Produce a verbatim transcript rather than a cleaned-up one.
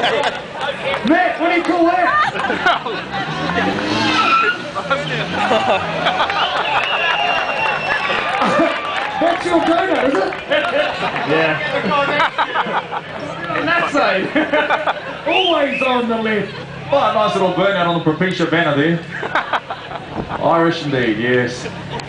Matt, what do you call that? That's your donut, is it? Yeah. And that's it. Always on the left. Oh, a nice little burnout on the Propecia banner there. Irish indeed, yes.